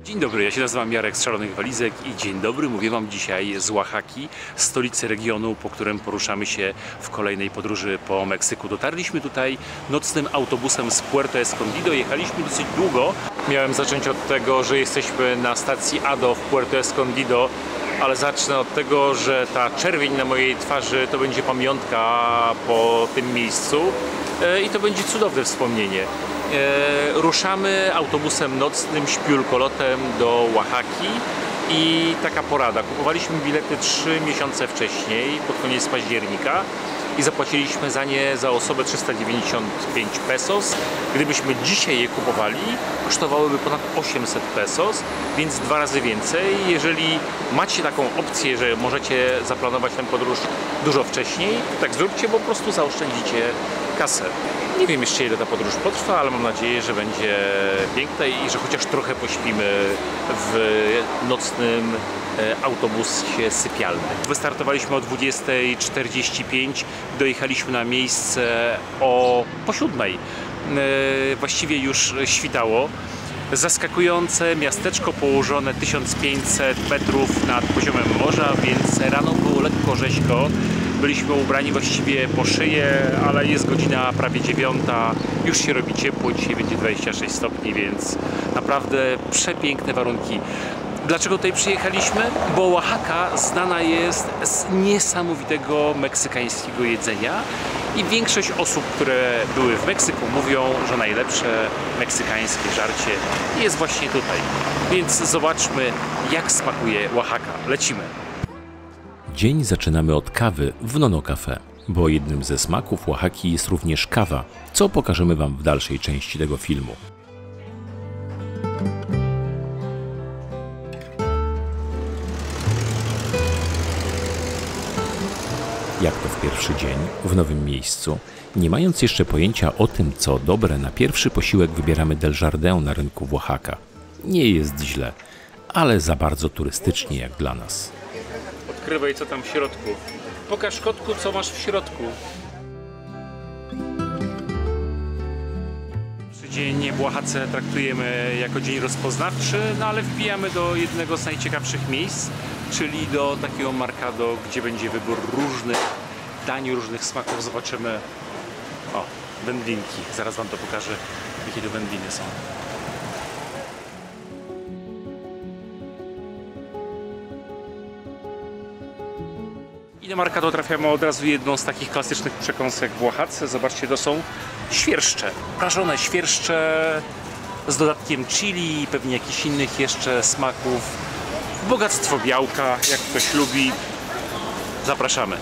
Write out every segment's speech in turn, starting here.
Dzień dobry, ja się nazywam Jarek z Szalonych Walizek i dzień dobry, mówię Wam dzisiaj z Oaxaki, stolicy regionu, po którym poruszamy się w kolejnej podróży po Meksyku. Dotarliśmy tutaj nocnym autobusem z Puerto Escondido, jechaliśmy dosyć długo. Miałem zacząć od tego, że jesteśmy na stacji ADO w Puerto Escondido, ale zacznę od tego, że ta czerwień na mojej twarzy to będzie pamiątka po tym miejscu i to będzie cudowne wspomnienie. Ruszamy autobusem nocnym, śpiulkolotem do Oaxaki i taka porada. Kupowaliśmy bilety 3 miesiące wcześniej, pod koniec października i zapłaciliśmy za nie za osobę 395 pesos. Gdybyśmy dzisiaj je kupowali, kosztowałyby ponad 800 pesos, więc 2 razy więcej. Jeżeli macie taką opcję, że możecie zaplanować tę podróż dużo wcześniej, to tak zróbcie, bo po prostu zaoszczędzicie kasę. Nie wiem jeszcze, ile ta podróż potrwa, ale mam nadzieję, że będzie piękna i że chociaż trochę pośpimy w nocnym autobusie sypialnym. Wystartowaliśmy o 20:45, dojechaliśmy na miejsce po 7:00. Właściwie już świtało. Zaskakujące miasteczko położone 1500 metrów nad poziomem morza, więc rano było lekko rzeźko. Byliśmy ubrani właściwie po szyję, ale jest godzina prawie 9. Już się robi ciepło, dzisiaj będzie 26 stopni, więc naprawdę przepiękne warunki. Dlaczego tutaj przyjechaliśmy? Bo Oaxaca znana jest z niesamowitego meksykańskiego jedzenia i większość osób, które były w Meksyku, mówią, że najlepsze meksykańskie żarcie jest właśnie tutaj. Więc zobaczmy, jak smakuje Oaxaca. Lecimy! Dzień zaczynamy od kawy w Nono Café, bo jednym ze smaków Oaxaki jest również kawa, co pokażemy Wam w dalszej części tego filmu. Jak to w pierwszy dzień, w nowym miejscu, nie mając jeszcze pojęcia o tym, co dobre, na pierwszy posiłek wybieramy Del Jardin na rynku w Oaxaca. Nie jest źle, ale za bardzo turystycznie jak dla nas. Odkrywaj, co tam w środku. Pokaż, kotku, co masz w środku. Dzień w Oaxace traktujemy jako dzień rozpoznawczy, no ale wbijamy do jednego z najciekawszych miejsc, czyli do takiego Mercado, gdzie będzie wybór różnych dań, różnych smaków. Zobaczymy. O, wędlinki. Zaraz Wam to pokażę, jakie tu wędliny są. I do Mercado trafiamy od razu jedną z takich klasycznych przekąsek w Oaxace. Zobaczcie, to są świerszcze. Prażone świerszcze z dodatkiem chili i pewnie jakichś innych jeszcze smaków. Bogactwo białka, jak ktoś lubi. Zapraszamy.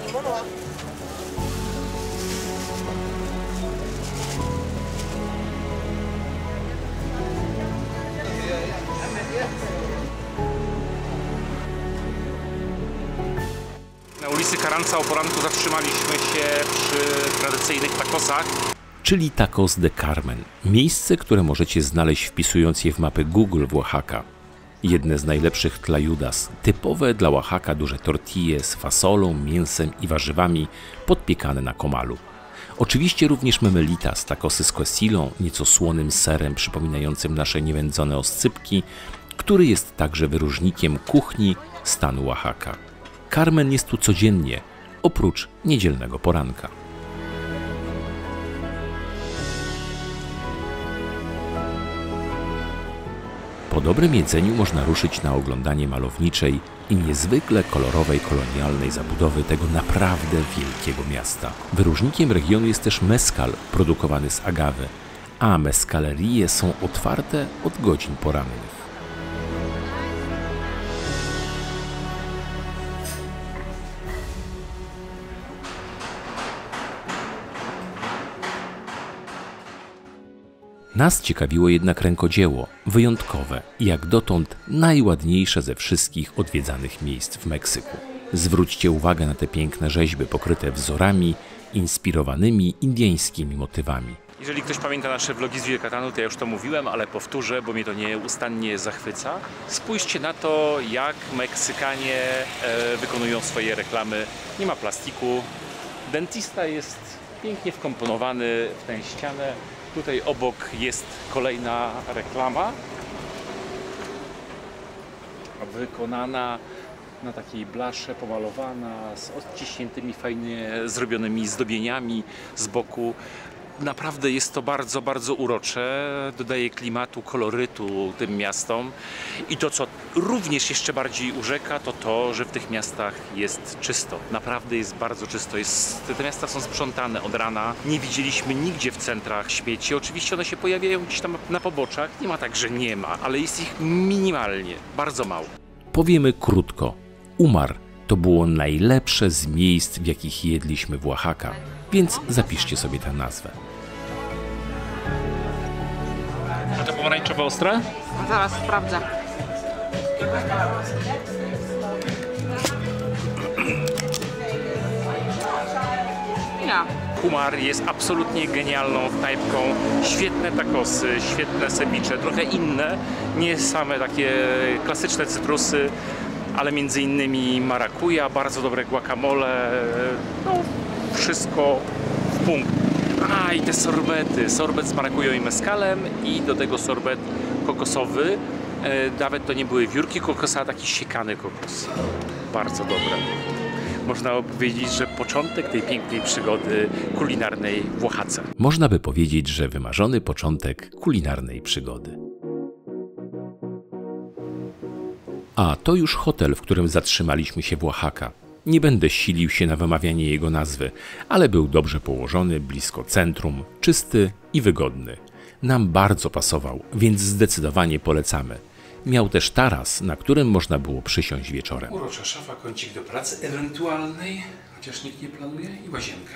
Na ulicy Carranza o poranku zatrzymaliśmy się przy tradycyjnych tacosach. Czyli Tacos de Carmen, miejsce, które możecie znaleźć wpisując je w mapy Google w Oaxaca. Jedne z najlepszych tlayudas, typowe dla Oaxaca duże tortille z fasolą, mięsem i warzywami podpiekane na komalu. Oczywiście również memelitas, tacosy z quesilą, nieco słonym serem przypominającym nasze niewędzone oscypki, który jest także wyróżnikiem kuchni stanu Oaxaca. Carmen jest tu codziennie, oprócz niedzielnego poranka. Po dobrym jedzeniu można ruszyć na oglądanie malowniczej i niezwykle kolorowej kolonialnej zabudowy tego naprawdę wielkiego miasta. Wyróżnikiem regionu jest też mezcal produkowany z agawy, a mezcalerie są otwarte od godzin porannych. Nas ciekawiło jednak rękodzieło, wyjątkowe i jak dotąd najładniejsze ze wszystkich odwiedzanych miejsc w Meksyku. Zwróćcie uwagę na te piękne rzeźby pokryte wzorami inspirowanymi indyjskimi motywami. Jeżeli ktoś pamięta nasze vlogi z Yucatanu, to ja już to mówiłem, ale powtórzę, bo mnie to nieustannie zachwyca. Spójrzcie na to, jak Meksykanie wykonują swoje reklamy. Nie ma plastiku. Dentista jest pięknie wkomponowany w tę ścianę. Tutaj obok jest kolejna reklama. wykonana na takiej blasze, pomalowana, z odciśniętymi, fajnie zrobionymi zdobieniami z boku. Naprawdę jest to bardzo, bardzo urocze, dodaje klimatu, kolorytu tym miastom i to, co również jeszcze bardziej urzeka, to to, że w tych miastach jest czysto. Naprawdę jest bardzo czysto. Te miasta są sprzątane od rana. Nie widzieliśmy nigdzie w centrach śmieci. Oczywiście one się pojawiają gdzieś tam na poboczach. Nie ma tak, że nie ma, ale jest ich minimalnie, bardzo mało. Powiemy krótko. Umar to było najlepsze z miejsc, w jakich jedliśmy w Oaxaca, więc zapiszcie sobie tę nazwę. A to pomarańczowa ostra? Zaraz sprawdzę. Nie. Umar jest absolutnie genialną knajpką. Świetne tacosy, świetne ceviche, trochę inne, nie same takie klasyczne cytrusy, ale między innymi marakuja, bardzo dobre guacamole, no wszystko w punkt. A i te sorbety, sorbet z marakują i mezcalem i do tego sorbet kokosowy. Nawet to nie były wiórki kokosa, a taki siekany kokos. Bardzo dobre. Można by powiedzieć, że początek tej pięknej przygody kulinarnej w Oaxace. Można by powiedzieć, że wymarzony początek kulinarnej przygody. A to już hotel, w którym zatrzymaliśmy się w Oaxaca. Nie będę silił się na wymawianie jego nazwy, ale był dobrze położony, blisko centrum, czysty i wygodny. Nam bardzo pasował, więc zdecydowanie polecamy. Miał też taras, na którym można było przysiąść wieczorem. Urocza szafa, kącik do pracy ewentualnej, chociaż nikt nie planuje, i łazienka.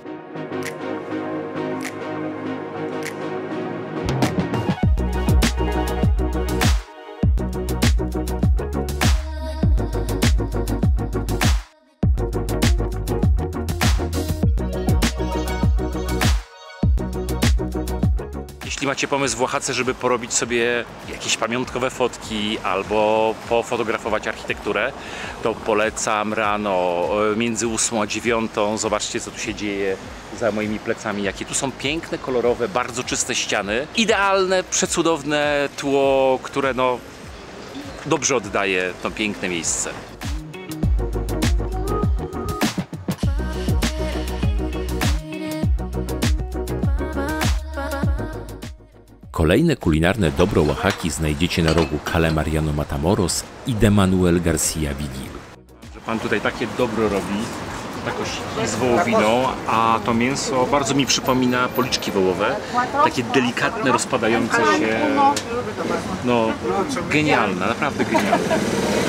Jeśli macie pomysł w Oaxace, żeby porobić sobie jakieś pamiątkowe fotki albo pofotografować architekturę, to polecam rano między 8 a 9. Zobaczcie, co tu się dzieje za moimi plecami, jakie tu są piękne, kolorowe, bardzo czyste ściany. Idealne, przecudowne tło, które no dobrze oddaje to piękne miejsce. Kolejne kulinarne dobro Oaxaki znajdziecie na rogu Calle Mariano Matamoros i de Manuel Garcia Vigil. Że pan tutaj takie dobro robi, takości z wołowiną, a to mięso bardzo mi przypomina policzki wołowe, takie delikatne, rozpadające się, no genialne, naprawdę genialne.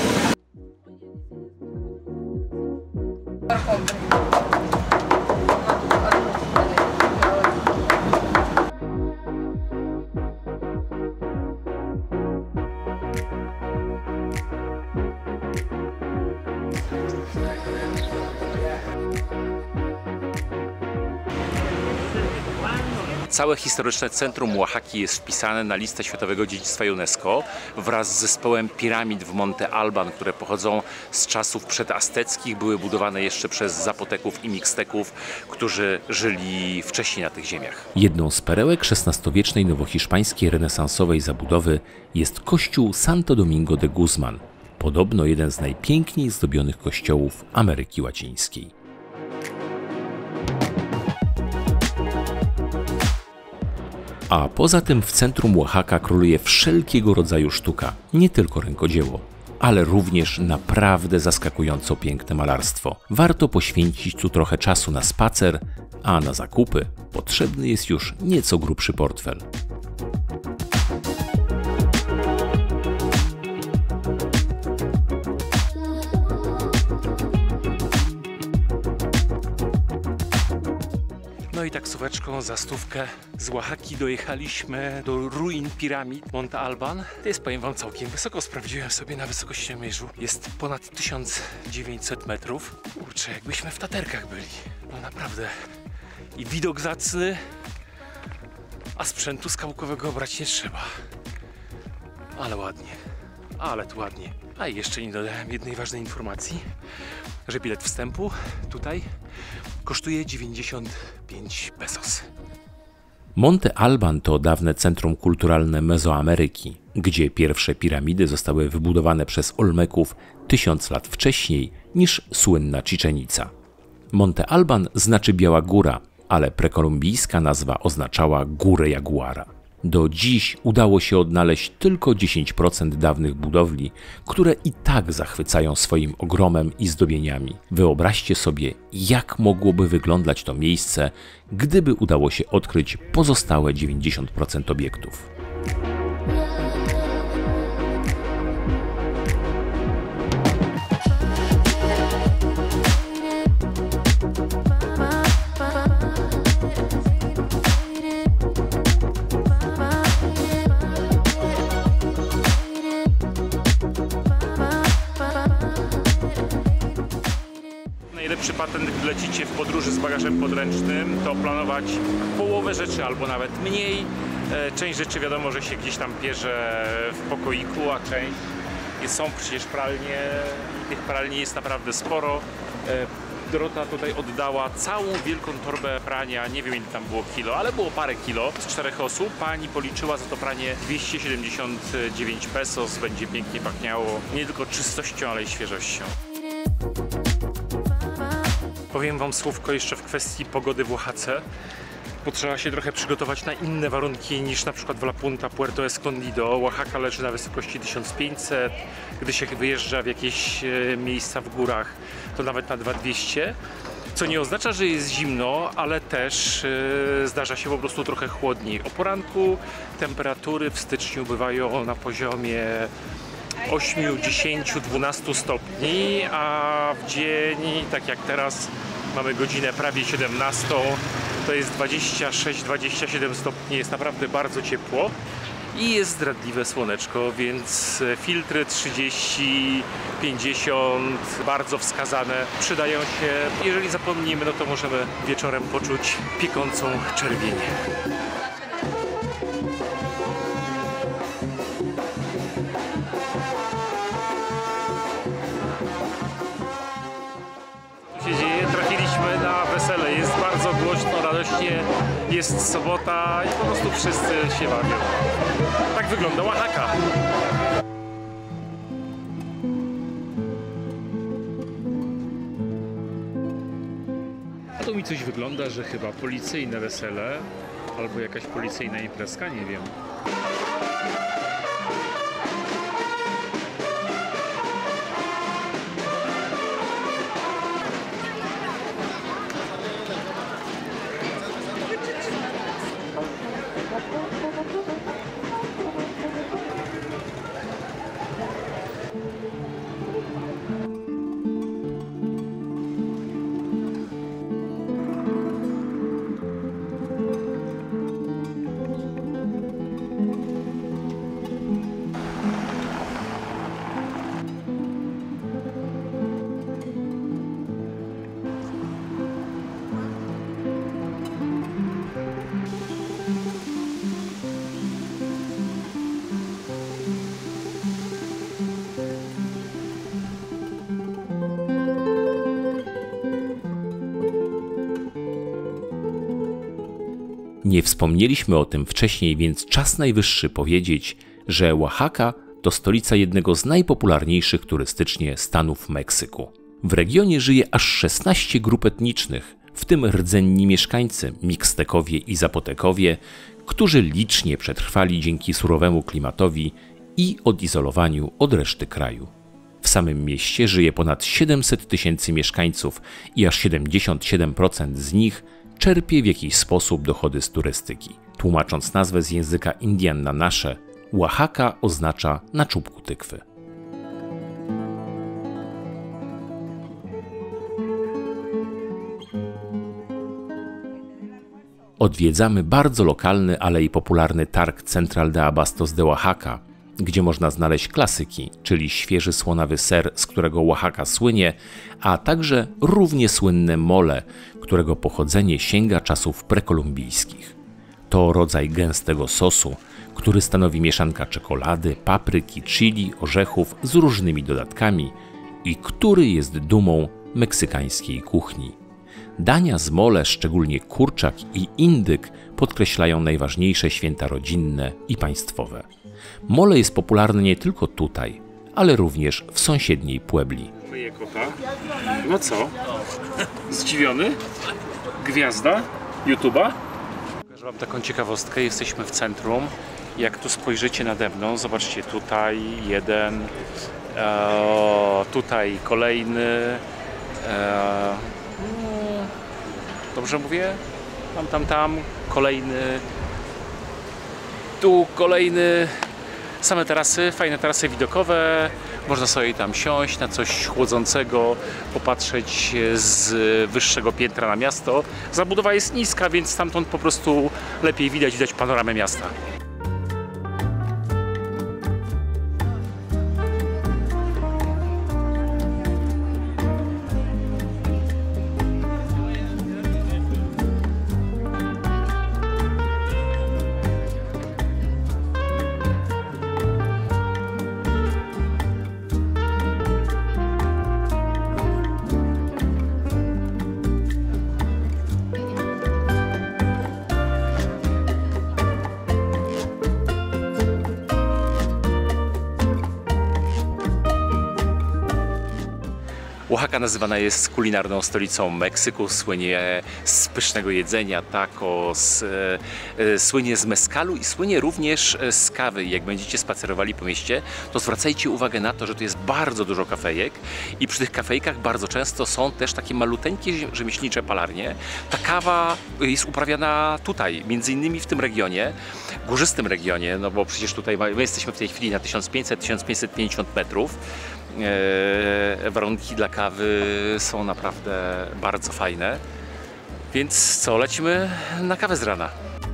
Całe historyczne centrum Oaxaki jest wpisane na listę Światowego Dziedzictwa UNESCO wraz z zespołem piramid w Monte Alban, które pochodzą z czasów przedazteckich, były budowane jeszcze przez Zapoteków i Mixteków, którzy żyli wcześniej na tych ziemiach. Jedną z perełek XVI-wiecznej nowohiszpańskiej renesansowej zabudowy jest kościół Santo Domingo de Guzman, podobno jeden z najpiękniej zdobionych kościołów Ameryki Łacińskiej. A poza tym w centrum Oaxaca króluje wszelkiego rodzaju sztuka, nie tylko rękodzieło, ale również naprawdę zaskakująco piękne malarstwo. Warto poświęcić tu trochę czasu na spacer, a na zakupy potrzebny jest już nieco grubszy portfel. No i taksóweczką za stówkę z Oaxaki dojechaliśmy do ruin piramid Monte Alban. To jest, powiem wam, całkiem wysoko. Sprawdziłem sobie na wysokościomierzu. Jest ponad 1900 metrów. Kurczę, jakbyśmy w Taterkach byli. No naprawdę. I widok zacny, a sprzętu skałkowego brać nie trzeba. Ale ładnie. Ale tu ładnie. A i jeszcze nie dodałem jednej ważnej informacji, że bilet wstępu tutaj kosztuje 95 pesos. Monte Alban to dawne centrum kulturalne Mezoameryki, gdzie pierwsze piramidy zostały wybudowane przez Olmeków 1000 lat wcześniej niż słynna Cziczenica. Monte Alban znaczy Biała Góra, ale prekolumbijska nazwa oznaczała Górę Jaguara. Do dziś udało się odnaleźć tylko 10% dawnych budowli, które i tak zachwycają swoim ogromem i zdobieniami. Wyobraźcie sobie, jak mogłoby wyglądać to miejsce, gdyby udało się odkryć pozostałe 90% obiektów. Najlepszy patent, gdy lecicie w podróży z bagażem podręcznym, to planować połowę rzeczy albo nawet mniej. Część rzeczy wiadomo, że się gdzieś tam bierze w pokoiku, a część są przecież pralnie i tych pralni jest naprawdę sporo. Dorota tutaj oddała całą wielką torbę prania, nie wiem ile tam było kilo, ale było parę kilo z 4 osób. Pani policzyła za to pranie 279 pesos, będzie pięknie pachniało nie tylko czystością, ale i świeżością. Powiem wam słówko jeszcze w kwestii pogody w Oaxace, bo trzeba się trochę przygotować na inne warunki niż na przykład w La Punta, Puerto Escondido. Oaxaca leży na wysokości 1500, gdy się wyjeżdża w jakieś miejsca w górach, to nawet na 2200, co nie oznacza, że jest zimno, ale też zdarza się po prostu trochę chłodniej. O poranku temperatury w styczniu bywają na poziomie 8, 10, 12 stopni, a w dzień, tak jak teraz, mamy godzinę prawie 17, to jest 26-27 stopni, jest naprawdę bardzo ciepło i jest zdradliwe słoneczko, więc filtry 30, 50 bardzo wskazane, przydają się. Jeżeli zapomnimy, no to możemy wieczorem poczuć piekącą czerwienię. Trafiliśmy na wesele, jest bardzo głośno, radośnie, jest sobota i po prostu wszyscy się bawią. Tak wygląda Oaxaca. A tu mi coś wygląda, że chyba policyjne wesele albo jakaś policyjna imprezka, nie wiem. Nie wspomnieliśmy o tym wcześniej, więc czas najwyższy powiedzieć, że Oaxaca to stolica jednego z najpopularniejszych turystycznie stanów Meksyku. W regionie żyje aż 16 grup etnicznych, w tym rdzenni mieszkańcy, Mixtekowie i Zapotekowie, którzy licznie przetrwali dzięki surowemu klimatowi i odizolowaniu od reszty kraju. W samym mieście żyje ponad 700 000 mieszkańców i aż 77% z nich czerpie w jakiś sposób dochody z turystyki. Tłumacząc nazwę z języka Indian na nasze, Oaxaca oznacza na czubku tykwy. Odwiedzamy bardzo lokalny, ale i popularny targ Central de Abastos de Oaxaca, gdzie można znaleźć klasyki, czyli świeży słonawy ser, z którego Oaxaca słynie, a także równie słynne mole, którego pochodzenie sięga czasów prekolumbijskich. To rodzaj gęstego sosu, który stanowi mieszanka czekolady, papryki, chili, orzechów z różnymi dodatkami i który jest dumą meksykańskiej kuchni. Dania z mole, szczególnie kurczak i indyk, podkreślają najważniejsze święta rodzinne i państwowe. Mole jest popularne nie tylko tutaj, ale również w sąsiedniej Puebli. Myję kota. No co? Zdziwiony? Gwiazda YouTube'a? Pokażę wam taką ciekawostkę. Jesteśmy w centrum. Jak tu spojrzycie nade mną, zobaczcie, tutaj jeden, tutaj kolejny. Dobrze mówię? Tam, kolejny. Tu kolejny. Same tarasy, fajne tarasy widokowe. Można sobie tam siąść na coś chłodzącego, popatrzeć z wyższego piętra na miasto. Zabudowa jest niska, więc stamtąd po prostu lepiej widać panoramę miasta. Oaxaca nazywana jest kulinarną stolicą Meksyku, słynie z pysznego jedzenia, tacos, słynie z mezcalu i słynie również z kawy. Jak będziecie spacerowali po mieście, to zwracajcie uwagę na to, że tu jest bardzo dużo kafejek i przy tych kafejkach bardzo często są też takie maluteńkie rzemieślnicze palarnie. Ta kawa jest uprawiana tutaj, między innymi w tym regionie, górzystym regionie, no bo przecież tutaj my jesteśmy w tej chwili na 1500-1550 metrów. Warunki dla kawy są naprawdę bardzo fajne, więc co, lecimy na kawę z rana.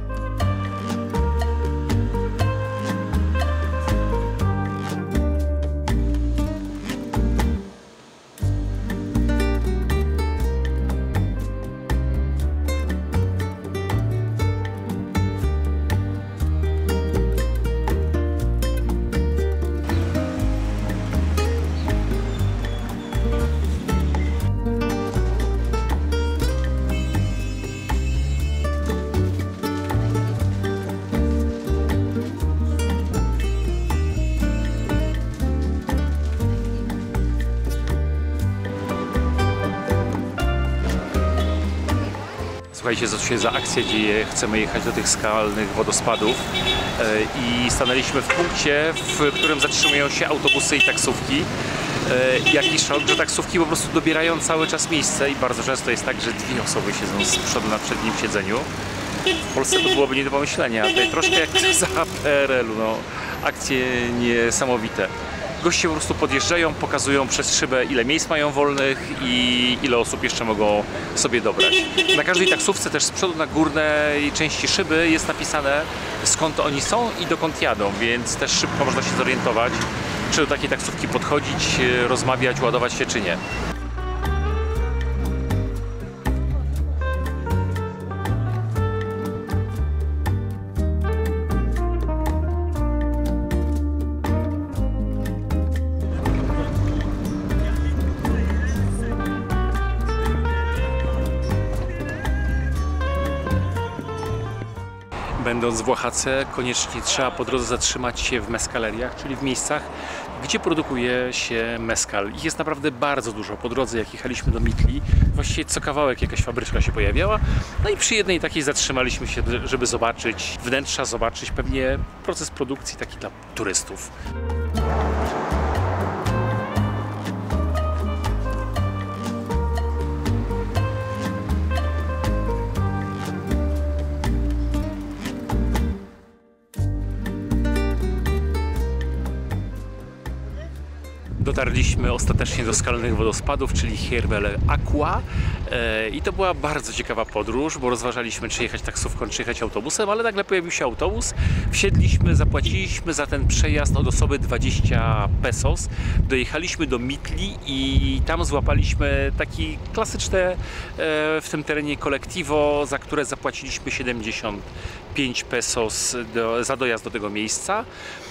Słuchajcie, co się za akcja dzieje. Chcemy jechać do tych skalnych wodospadów i stanęliśmy w punkcie, w którym zatrzymują się autobusy i taksówki. Jakiś szok, że taksówki po prostu dobierają cały czas miejsce i bardzo często jest tak, że dwie osoby siedzą z przodu na przednim siedzeniu. W Polsce to byłoby nie do pomyślenia, tutaj troszkę jak za PRL-u, no. Akcje niesamowite. Goście po prostu podjeżdżają, pokazują przez szybę, ile miejsc mają wolnych i ile osób jeszcze mogą sobie dobrać. Na każdej taksówce też z przodu na górnej części szyby jest napisane, skąd oni są i dokąd jadą, więc też szybko można się zorientować, czy do takiej taksówki podchodzić, rozmawiać, ładować się, czy nie. Będąc w Oaxace, koniecznie trzeba po drodze zatrzymać się w mezcaleriach, czyli w miejscach, gdzie produkuje się mezcal. Ich jest naprawdę bardzo dużo. Po drodze, jak jechaliśmy do Mitli, właściwie co kawałek jakaś fabryczka się pojawiała. No i przy jednej takiej zatrzymaliśmy się, żeby zobaczyć wnętrza, zobaczyć pewnie proces produkcji taki dla turystów. Dotarliśmy ostatecznie do skalnych wodospadów, czyli Herbel Aqua i to była bardzo ciekawa podróż, bo rozważaliśmy, czy jechać taksówką, czy jechać autobusem, ale nagle pojawił się autobus, wsiedliśmy, zapłaciliśmy za ten przejazd od osoby 20 pesos, dojechaliśmy do Mitli i tam złapaliśmy taki klasyczne w tym terenie kolektivo, za które zapłaciliśmy 75 pesos za dojazd do tego miejsca.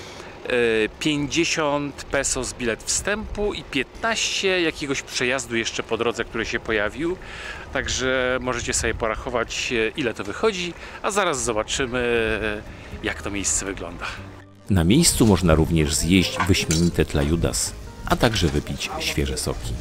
50 pesos bilet wstępu i 15 jakiegoś przejazdu jeszcze po drodze, który się pojawił. Także możecie sobie porachować, ile to wychodzi, a zaraz zobaczymy, jak to miejsce wygląda. Na miejscu można również zjeść wyśmienite tlayudas, a także wypić świeże soki.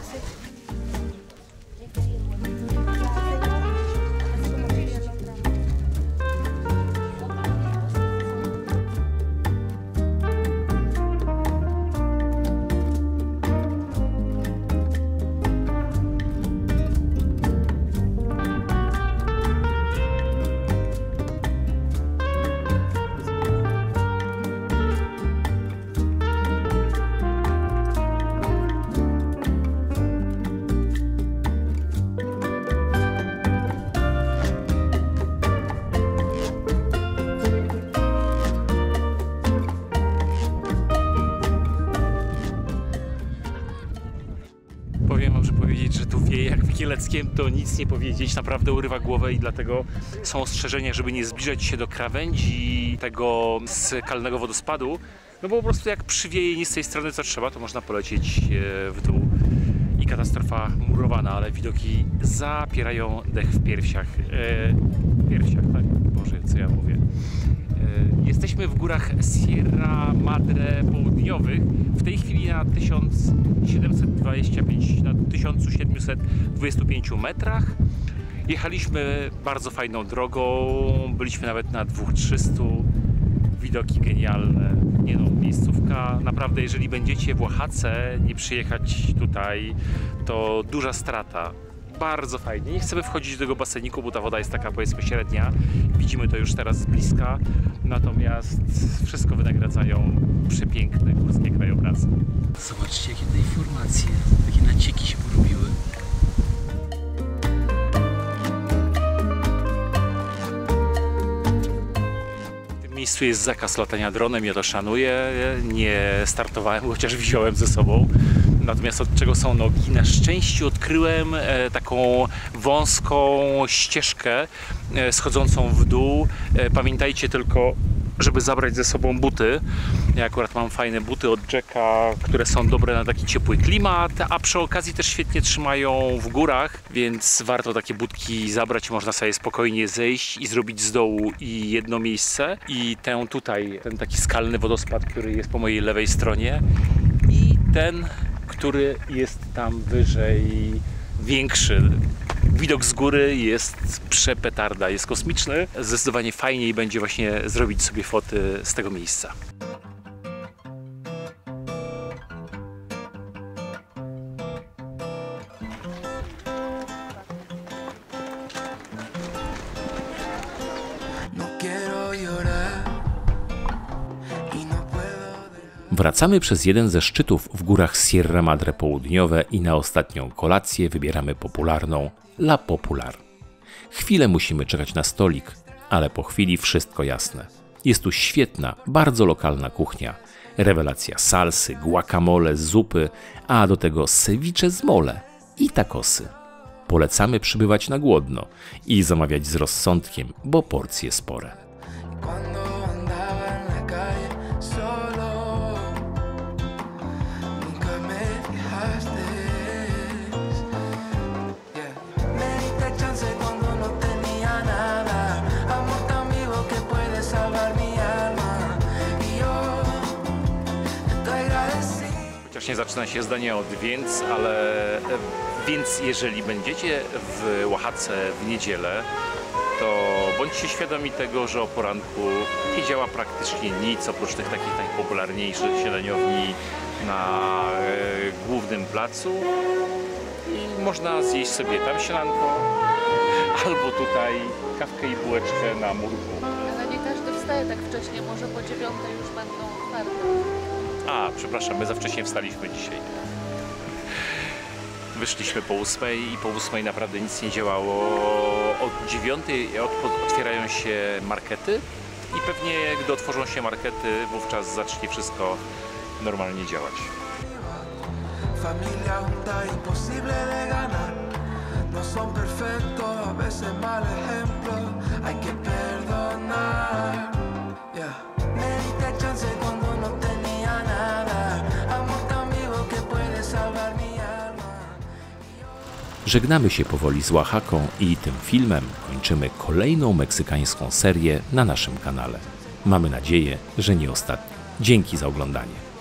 Powiem wam, że powiedzieć, że tu wieje jak w Kieleckiem, to nic nie powiedzieć, naprawdę urywa głowę i dlatego są ostrzeżenia, żeby nie zbliżać się do krawędzi tego skalnego wodospadu, no bo po prostu jak przywieje nie z tej strony co trzeba, to można polecieć w dół i katastrofa murowana, ale widoki zapierają dech w piersiach. Tak? Boże, co ja mówię. Jesteśmy w górach Sierra Madre Południowych, w tej chwili na 1725 metrach. Jechaliśmy bardzo fajną drogą, byliśmy nawet na 2300, widoki genialne, nie no, miejscówka, naprawdę jeżeli będziecie w Oaxace, nie przyjechać tutaj, to duża strata. Bardzo fajnie. Nie chcemy wchodzić do tego baseniku, bo ta woda jest taka, powiedzmy, średnia. Widzimy to już teraz z bliska. Natomiast wszystko wynagradzają przepiękne górskie krajobrazy. Zobaczcie, jakie tutaj formacje, takie nacieki się porobiły. W tym miejscu jest zakaz latania dronem, ja to szanuję. Nie startowałem, chociaż wziąłem ze sobą. Natomiast od czego są nogi? Na szczęście odkryłem taką wąską ścieżkę schodzącą w dół. Pamiętajcie tylko, żeby zabrać ze sobą buty. Ja akurat mam fajne buty od Jacka, które są dobre na taki ciepły klimat, a przy okazji też świetnie trzymają w górach, więc warto takie butki zabrać. Można sobie spokojnie zejść i zrobić z dołu i jedno miejsce i ten taki skalny wodospad, który jest po mojej lewej stronie i ten, który jest tam wyżej, większy. Widok z góry jest przepetarda, jest kosmiczny. Zdecydowanie fajniej będzie właśnie zrobić sobie foty z tego miejsca. Wracamy przez jeden ze szczytów w górach Sierra Madre Południowe i na ostatnią kolację wybieramy popularną La Popular. Chwilę musimy czekać na stolik, ale po chwili wszystko jasne. Jest tu świetna, bardzo lokalna kuchnia. Rewelacja salsy, guacamole, zupy, a do tego ceviche z mole i tacosy. Polecamy przybywać na głodno i zamawiać z rozsądkiem, bo porcje spore. Nie zaczyna się zdanie od więc jeżeli będziecie w Oaxace w niedzielę, to bądźcie świadomi tego, że o poranku nie działa praktycznie nic oprócz tych takich najpopularniejszych śniadaniowni na głównym placu i można zjeść sobie tam śniadanko albo tutaj kawkę i bułeczkę na murku. Ale nie każdy wstaje tak wcześnie, może po 9 już będą otwarte. A, przepraszam, my za wcześnie wstaliśmy dzisiaj. Wyszliśmy po 8 i po 8 naprawdę nic nie działało. Od 9 otwierają się markety i pewnie gdy otworzą się markety, wówczas zacznie wszystko normalnie działać. Familia junta, imposible de ganar. No son perfectos, a veces mal ejemplo. Hay que perdonar. Yeah. Me diste chance cuando no tenía nada. Amor tan vivo que puede salvar mi alma. Żegnamy się powoli z Oaxaką i tym filmem kończymy kolejną meksykańską serię na naszym kanale. Mamy nadzieję, że nie ostatni. Dzięki za oglądanie.